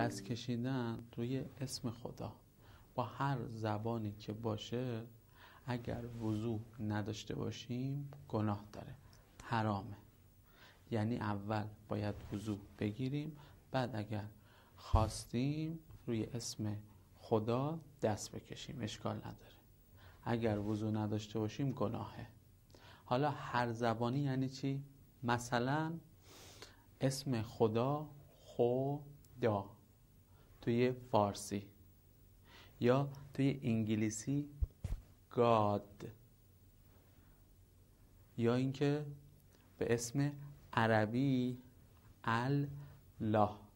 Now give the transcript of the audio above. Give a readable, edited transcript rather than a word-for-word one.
دست کشیدن روی اسم خدا با هر زبانی که باشه اگر وضو نداشته باشیم گناه داره، حرامه. یعنی اول باید وضو بگیریم، بعد اگر خواستیم روی اسم خدا دست بکشیم، اشکال نداره. اگر وضو نداشته باشیم گناهه. حالا هر زبانی یعنی چی؟ مثلا اسم خدا خدا توی فارسی یا توی انگلیسی God، یا اینکه به اسم عربی الله.